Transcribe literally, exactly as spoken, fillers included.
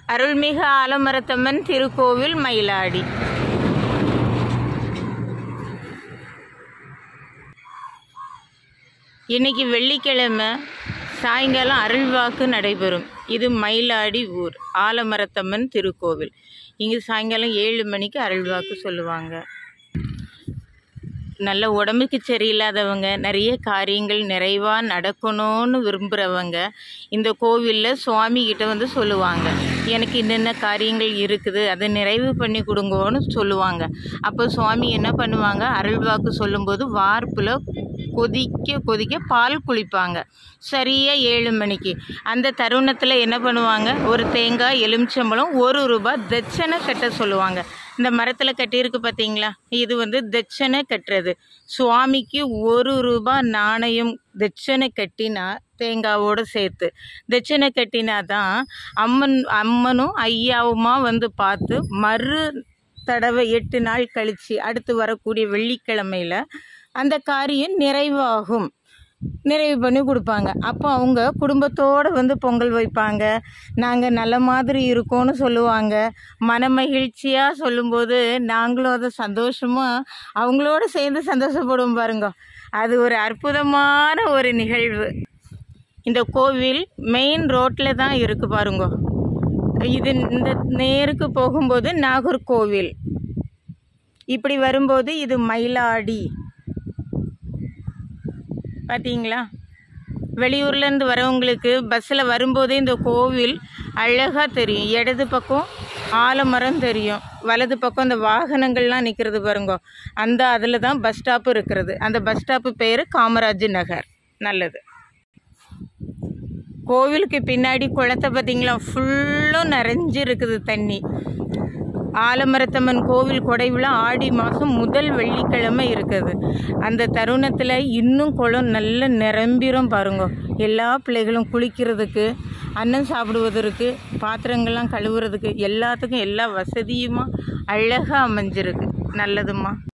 அருள்மிகு ஆலமரத்தம்மன் திருக்கோவில் மயிலாடி. இன்னைக்கு வெள்ளிக்கிழமை சாயங்காலம் அருள்வாக்கு நடைபெறும். இது மயிலாடி ஊர் ஆலமரத்தம்மன் திருக்கோவில். இங்கே சாயங்காலம் ஏழு மணிக்கு அருள்வாக்கு சொல்லுவாங்க. நல்ல உடம்புக்கு சரியில்லாதவங்க, நிறைய காரியங்கள் நிறைவாக நடக்கணும்னு விரும்புகிறவங்க இந்த கோவிலில் சுவாமிகிட்ட வந்து சொல்லுவாங்க, எனக்கு என்னென்ன காரியங்கள் இருக்குது அதை நிறைவு பண்ணி கொடுங்கன்னு சொல்லுவாங்க. அப்போ சுவாமி என்ன பண்ணுவாங்க, அருள்வாக்கு சொல்லும்போது வார்ப்பில் கொதிக்க கொதிக்க பால் குளிப்பாங்க. சரியாக ஏழு மணிக்கு அந்த தருணத்தில் என்ன பண்ணுவாங்க, ஒரு தேங்காய் எலுமிச்சம்பழம் ஒரு ரூபாய் தட்சணை கட்ட சொல்லுவாங்க. இந்த மரத்தில் கட்டியிருக்கு பார்த்தீங்களா, இது வந்து தட்சணை கட்டுறது. சுவாமிக்கு ஒரு ரூபாய் நாணயம் தட்சணை கட்டினா, தேங்காவோடு சேர்த்து தட்சணை கட்டினா தான் அம்மன் அம்மனும் ஐயாவுமா வந்து பார்த்து மறு தடவை எட்டு நாள் கழித்து அடுத்து வரக்கூடிய வெள்ளிக்கிழமையில் அந்த காரியம் நிறைவாகும். நிறைவு பண்ணி கொடுப்பாங்க. அப்போ அவங்க குடும்பத்தோடு வந்து பொங்கல் வைப்பாங்க. நாங்கள் நல்ல மாதிரி இருக்கோன்னு சொல்லுவாங்க. மன மகிழ்ச்சியாக சொல்லும்போது நாங்களும் அதை சந்தோஷமாக அவங்களோட சேர்ந்து சந்தோஷப்படுவோம் பாருங்க. அது ஒரு அற்புதமான ஒரு நிகழ்வு. இந்த கோவில் மெயின் ரோட்டில் தான் இருக்குது பாருங்க. இது இந்த நேருக்கு போகும்போது நாகர்கோவில், இப்படி வரும்போது இது மயிலாடி. பார்த்தீங்களா, வெளியூர்லேருந்து வரவங்களுக்கு பஸ்ஸில் வரும்போதே இந்த கோவில் அழகாக தெரியும். இடது பக்கம் ஆலமரம் தெரியும், வலது பக்கம் இந்த வாகனங்கள்லாம் நிற்கிறது பாருங்க. அந்த அதில் தான் பஸ் ஸ்டாப்பு இருக்கிறது. அந்த பஸ் ஸ்டாப்பு பேர் காமராஜ் நகர். நல்லது. கோவிலுக்கு பின்னாடி குளத்தை பார்த்தீங்களா, ஃபுல்லும் நிறைஞ்சு இருக்குது தண்ணி. ஆலமரத்தம்மன் கோவில் கொடை விழா ஆடி மாதம் முதல் வெள்ளிக்கிழமை இருக்குது. அந்த தருணத்தில் இன்னும் குளம் நல்ல நிரம்பிரும் பாருங்க. எல்லா பிள்ளைகளும் குளிக்கிறதுக்கு, அன்னம் சாப்பிடுவதற்கு, பாத்திரங்கள்லாம் கழுவுறதுக்கு எல்லாத்துக்கும் எல்லா வசதியுமா அழகாக அமைஞ்சிருக்கு. நல்லதுமா.